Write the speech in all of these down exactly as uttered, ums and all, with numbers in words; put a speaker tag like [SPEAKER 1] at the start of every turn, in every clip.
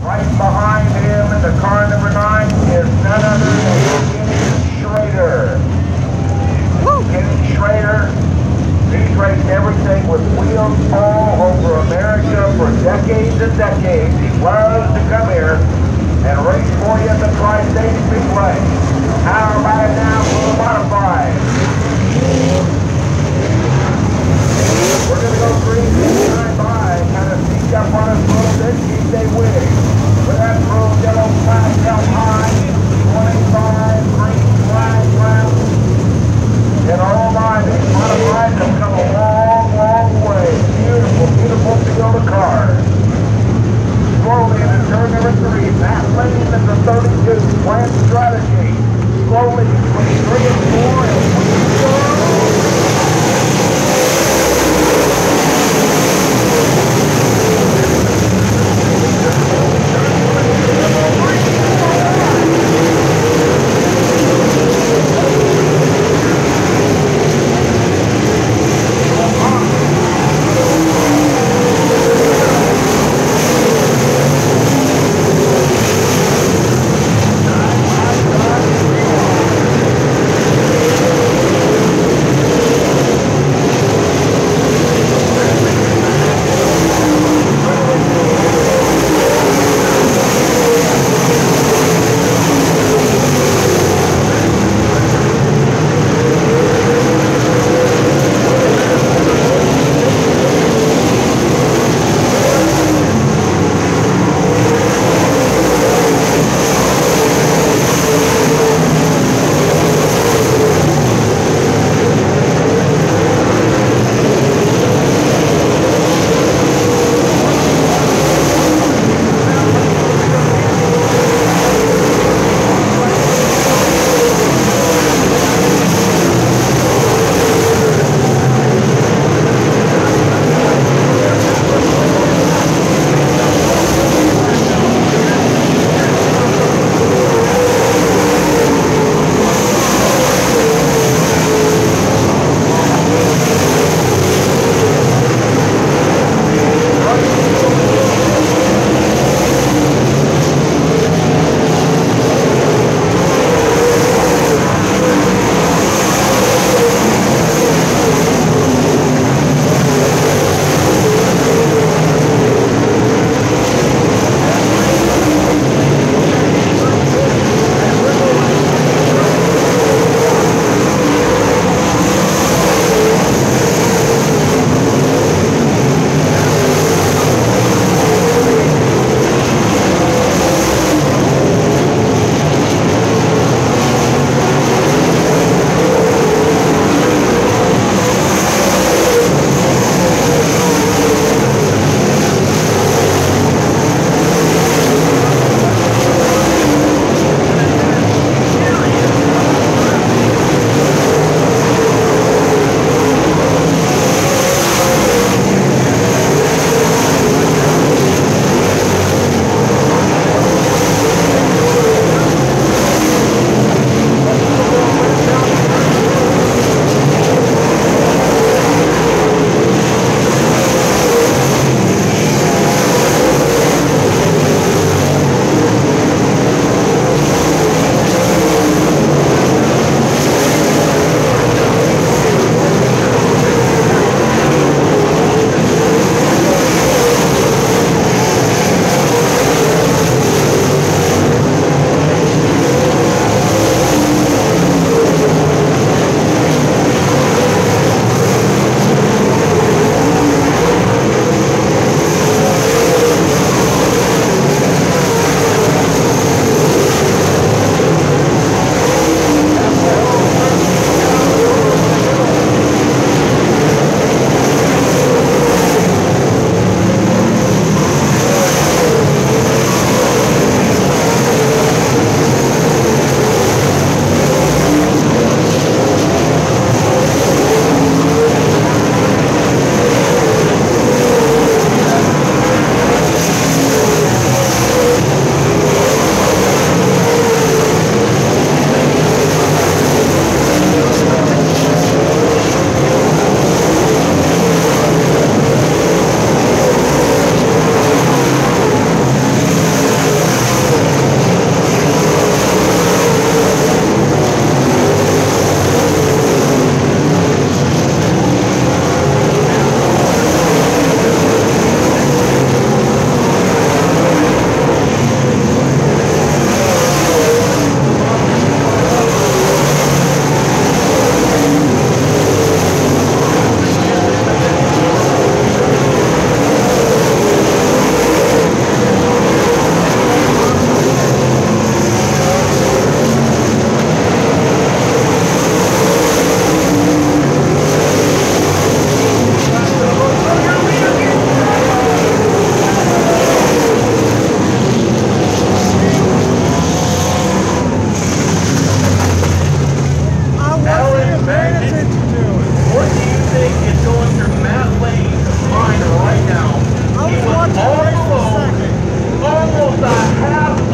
[SPEAKER 1] Right behind him in the car number nine is none other than Kenny Schrader. Kenny Schrader, he's raced everything with wheels all over America for decades and decades. He loves to come here and race for you at the Tri-State Speedway. How about it now for the modified? We're going to go three fifty-nine by, kind of sneak up on us a little bit, keep they winning. With that road, yellow flag held high, twenty-five, green flag left. And all right, these modifieds have come a long, long way. Beautiful, beautiful Toyota car. Slowly into turn number three, Matt Lane in the thirty-two, Plant Strategy. Slowly between three and four, and we go.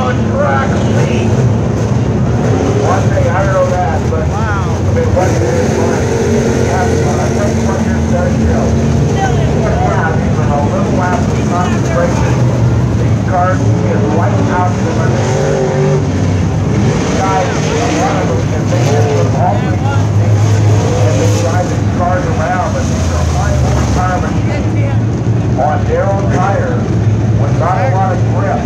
[SPEAKER 1] on track speed. One thing I don't know that, but wow. I mean, what is it? Yeah, I think what you're saying, you know, yeah, even a little lap of concentration, these cars get right out to the guys, a lot of them can think of them all and they drive these cars around, but these are high horsepower machines on narrow tires with not a lot of grip.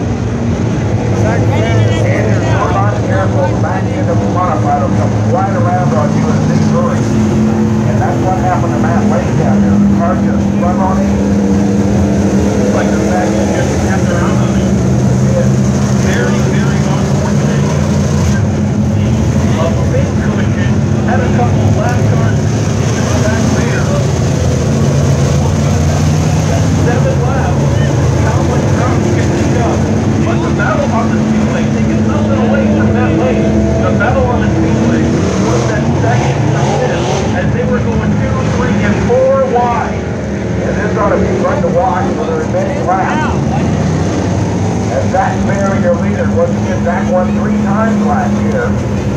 [SPEAKER 1] And if you're not careful, the back end of the modified will come right around on you in a big hurry. And that's what happened to Matt Lake down there. The car just spun on him. Like the back end just kept around on him. It's very, very unfortunate. A big collision had a couple of lap cars back there. Seven laps. How much ground can pick up? But the battle on the speedway, taking nothing away from that lane. The battle on the speedway was that second to fifth, as they were going two, three, and four wide. And this ought to be fun to watch for the remaining laps. And Zach Barry, your leader, was against Zach won three times last year.